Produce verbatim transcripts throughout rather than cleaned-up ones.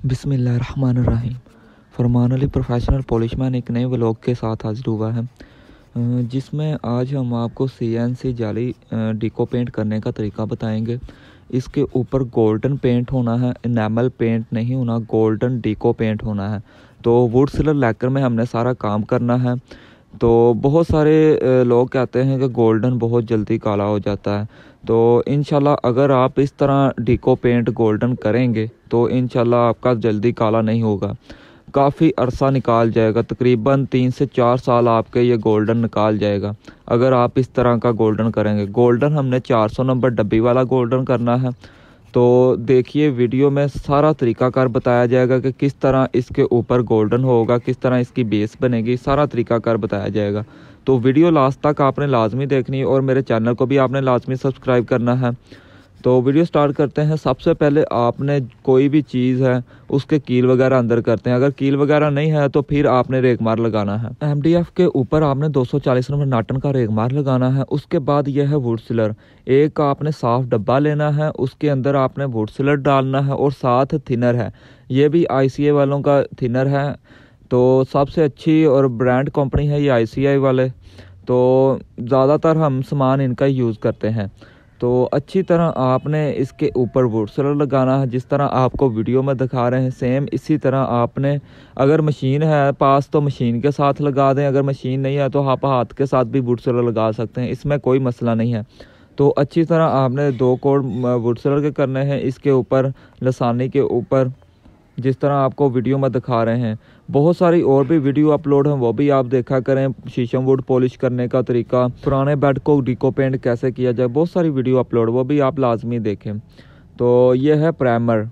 बिस्मिल्लाहिर्रहमानिर्रहीम। फरमान अली प्रोफेशनल पॉलिशमैन एक नए व्लॉग के साथ हाजिर हुआ है, जिसमें आज हम आपको सीएनसी जाली डिको पेंट करने का तरीका बताएंगे। इसके ऊपर गोल्डन पेंट होना है, इनेमल पेंट नहीं होना, गोल्डन डिको पेंट होना है। तो वुड सिलर लैकर में हमने सारा काम करना है। तो बहुत सारे लोग कहते हैं कि गोल्डन बहुत जल्दी काला हो जाता है। तो इंशाल्लाह अगर आप इस तरह डिको पेंट गोल्डन करेंगे तो इंशाल्लाह आपका जल्दी काला नहीं होगा, काफ़ी अरसा निकाल जाएगा। तकरीबन तीन से चार साल आपके ये गोल्डन निकाल जाएगा अगर आप इस तरह का गोल्डन करेंगे। गोल्डन हमने चार सौ नंबर डब्बी वाला गोल्डन करना है। तो देखिए वीडियो में सारा तरीकाकार बताया जाएगा कि किस तरह इसके ऊपर गोल्डन होगा, किस तरह इसकी बेस बनेगी, सारा तरीकाकार बताया जाएगा। तो वीडियो लास्ट तक आपने लाजमी देखनी है और मेरे चैनल को भी आपने लाजमी सब्सक्राइब करना है। तो वीडियो स्टार्ट करते हैं। सबसे पहले आपने कोई भी चीज़ है उसके कील वगैरह अंदर करते हैं। अगर कील वगैरह नहीं है तो फिर आपने रेगमार लगाना है। एमडीएफ के ऊपर आपने दो सौ चालीस नंबर नाटन का रेगमार लगाना है। उसके बाद यह है वुड सिलर। एक आपने साफ डब्बा लेना है, उसके अंदर आपने वुड सिलर डालना है और साथ थिनर है। ये भी आईसीए वालों का थिनर है। तो सबसे अच्छी और ब्रांड कंपनी है ये आईसीए वाले। तो ज़्यादातर हम सामान इनका यूज़ करते हैं। तो अच्छी तरह आपने इसके ऊपर वुड सिलर लगाना है, जिस तरह आपको वीडियो में दिखा रहे हैं सेम इसी तरह आपने, अगर मशीन है पास तो मशीन के साथ लगा दें, अगर मशीन नहीं है तो आप हाथ के साथ भी वुड सिलर लगा सकते हैं, इसमें कोई मसला नहीं है। तो अच्छी तरह आपने दो कोड वुड सिलर के करने हैं इसके ऊपर, लसानी के ऊपर, जिस तरह आपको वीडियो में दिखा रहे हैं। बहुत सारी और भी वीडियो अपलोड हैं, वो भी आप देखा करें। शीशम वुड पॉलिश करने का तरीका, पुराने बेड को डिको पेंट कैसे किया जाए, बहुत सारी वीडियो अपलोड, वो भी आप लाजमी देखें। तो ये है प्राइमर,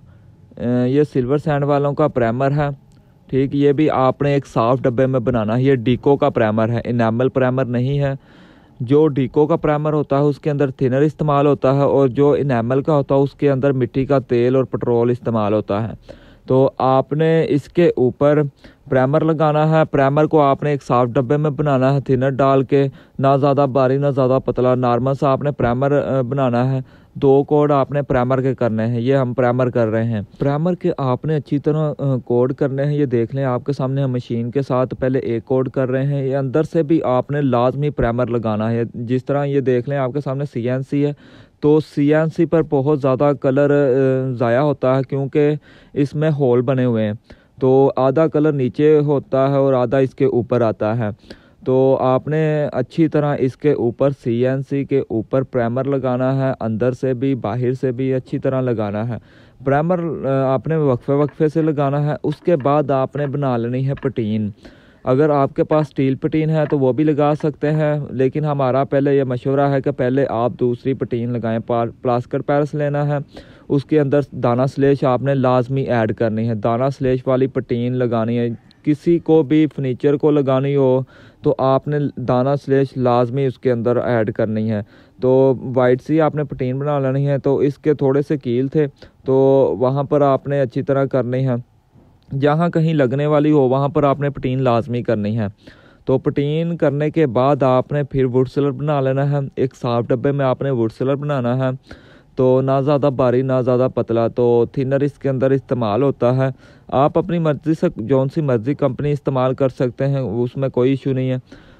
ये सिल्वर सैंड वालों का प्राइमर है। ठीक, ये भी आपने एक साफ डब्बे में बनाना है। ये डिको का प्राइमर है, इनेमल प्राइमर नहीं है। जो डिको का प्राइमर होता है उसके अंदर थिनर इस्तेमाल होता है और जो इनेमल का होता है उसके अंदर मिट्टी का तेल और पेट्रोल इस्तेमाल होता है। तो आपने इसके ऊपर प्राइमर लगाना है। प्राइमर को आपने एक साफ डब्बे में बनाना है, थिनर डाल के, ना ज़्यादा बारीक ना ज़्यादा पतला, नॉर्मल सा आपने प्राइमर बनाना है। दो कोड आपने प्राइमर के करने हैं, ये हम प्राइमर कर रहे हैं। प्राइमर के आपने अच्छी तरह कोड करने हैं। ये देख लें आपके सामने हम मशीन के साथ पहले एक कोड कर रहे हैं। ये अंदर से भी आपने लाजमी प्राइमर लगाना है। जिस तरह ये देख लें आपके सामने सीएनसी है, तो सीएनसी पर बहुत ज़्यादा कलर ज़ाया होता है क्योंकि इसमें होल बने हुए हैं। तो आधा कलर नीचे होता है और आधा इसके ऊपर आता है। तो आपने अच्छी तरह इसके ऊपर सीएनसी के ऊपर प्राइमर लगाना है, अंदर से भी बाहर से भी अच्छी तरह लगाना है। प्राइमर आपने वक्फे वक्फे से लगाना है। उसके बाद आपने बना लेनी है पटीन। अगर आपके पास स्टील पटीन है तो वो भी लगा सकते हैं, लेकिन हमारा पहले ये मशवरा है कि पहले आप दूसरी पटीन लगाएं। प्लास्टर पैरस लेना है, उसके अंदर दाना स्लेश आपने लाजमी ऐड करनी है। दाना स्लेश वाली पटीन लगानी है। किसी को भी फर्नीचर को लगानी हो तो आपने दाना स्लेश लाजमी उसके अंदर ऐड करनी है। तो वाइट सी आपने पटीन बना लेनी है। तो इसके थोड़े से कील थे तो वहाँ पर आपने अच्छी तरह करनी है। जहाँ कहीं लगने वाली हो वहाँ पर आपने पटीन लाजमी करनी है। तो पटीन करने के बाद आपने फिर वुड सिलर बना लेना है। एक साफ डब्बे में आपने वुड सिलर बनाना है। तो ना ज़्यादा बारीक ना ज़्यादा पतला। तो थिनर इसके अंदर इस्तेमाल होता है। आप अपनी मर्ज़ी से जौन सी मर्ज़ी कंपनी इस्तेमाल कर सकते हैं, उसमें कोई इशू नहीं है।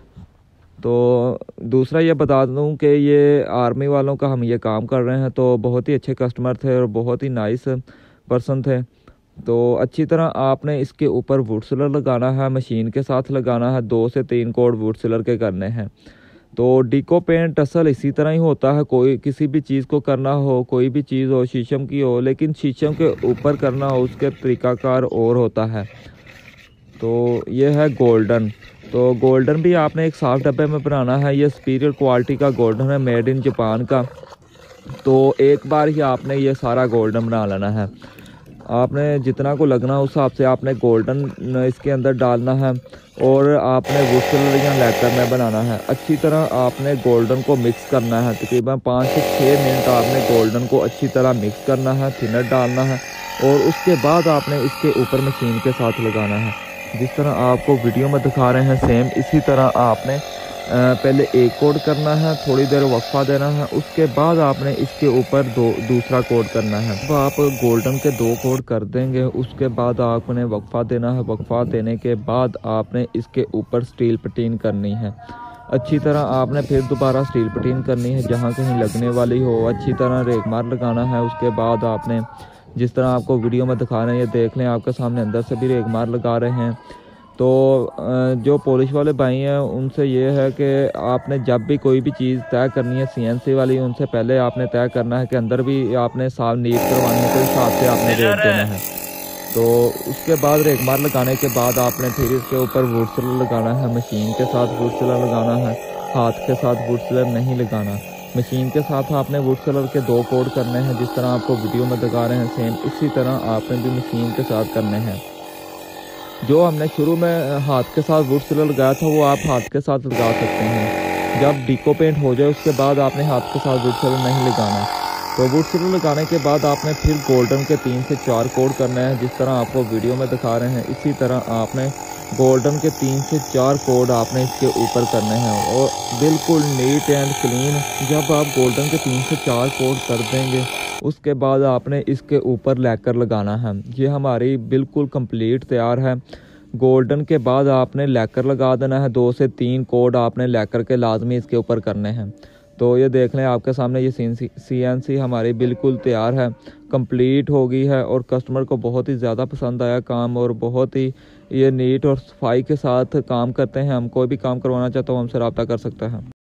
तो दूसरा ये बता दूं कि ये आर्मी वालों का हम ये काम कर रहे हैं। तो बहुत ही अच्छे कस्टमर थे और बहुत ही नाइस पर्सन थे। तो अच्छी तरह आपने इसके ऊपर वुड सिलर लगाना है, मशीन के साथ लगाना है। दो से तीन कोड वुड सिलर के करने हैं। तो डिको पेंट असल इसी तरह ही होता है। कोई किसी भी चीज़ को करना हो, कोई भी चीज़ हो, शीशम की हो, लेकिन शीशम के ऊपर करना हो उसके तरीकाकार और होता है। तो ये है गोल्डन। तो गोल्डन भी आपने एक साफ डब्बे में बनाना है। ये सुपीरियर क्वालिटी का गोल्डन है, मेड इन जापान का। तो एक बार ही आपने ये सारा गोल्डन बना लेना है। आपने जितना को लगना उस हिसाब से आपने गोल्डन इसके अंदर डालना है और आपने वुड सिलर या लैकर में बनाना है। अच्छी तरह आपने गोल्डन को मिक्स करना है। तकरीबन पाँच से छः मिनट आपने गोल्डन को अच्छी तरह मिक्स करना है, थिनर डालना है और उसके बाद आपने इसके ऊपर मशीन के साथ लगाना है। जिस तरह आपको वीडियो में दिखा रहे हैं सेम इसी तरह आपने पहले एक कोड करना है, थोड़ी देर वक्फा देना है, उसके बाद आपने इसके ऊपर दो दूसरा कोड करना है। अब आप गोल्डन के दो कोड कर देंगे, उसके बाद आपने वक्फा देना है। वक्फा देने के बाद आपने इसके ऊपर स्टील पटीन करनी है अच्छी तरह। आपने फिर दोबारा स्टील पटीन करनी है जहाँ कहीं लगने वाली हो, अच्छी तरह रेगमार लगाना है। उसके बाद आपने जिस तरह आपको वीडियो में दिखा रहे हैं, ये देख लें आपके सामने अंदर से भी रेगमार लगा रहे हैं। तो जो पॉलिश वाले भाई हैं उनसे ये है कि आपने जब भी कोई भी चीज़ तय करनी है सीएनसी वाली, उनसे पहले आपने तय करना है कि अंदर भी आपने साफ नीट करवानी है, तो हिसाब से आपने रेट देना है। तो उसके बाद रेगमार लगाने के बाद आपने फिर इसके ऊपर वुड सिलर लगाना है। मशीन के साथ वुड सिलर लगाना है, हाथ के साथ वुड सिलर नहीं लगाना। मशीन के साथ आपने वुड सिलर के दो कोड करने हैं, जिस तरह आपको वीडियो में दिखा रहे हैं सेम इसी तरह आपने भी मशीन के साथ करने हैं। जो हमने शुरू में हाथ के साथ वुड सिलर लगाया था वो आप हाथ के साथ लगा सकते हैं। जब डिको पेंट हो जाए उसके बाद आपने हाथ के साथ वुड सिलर नहीं लगाना। तो वुड सिलर लगाने के बाद आपने फिर गोल्डन के तीन से चार कोड करना है, जिस तरह आपको वीडियो में दिखा रहे हैं इसी तरह आपने गोल्डन के तीन से चार कोड आपने इसके ऊपर करने हैं और बिल्कुल नीट एंड क्लीन। जब आप गोल्डन के तीन से चार कोड कर देंगे उसके बाद आपने इसके ऊपर लैकर लगाना है। ये हमारी बिल्कुल कंप्लीट तैयार है। गोल्डन के बाद आपने लैकर लगा देना है, दो से तीन कोड आपने लैकर के लाजमी इसके ऊपर करने हैं। तो ये देख लें आपके सामने ये सी एन सी हमारी बिल्कुल तैयार है, कंप्लीट हो गई है और कस्टमर को बहुत ही ज़्यादा पसंद आया काम और बहुत ही ये नीट और सफाई के साथ काम करते हैं। हम कोई भी काम करवाना चाहते हो हमसे रब्ता कर सकते हैं।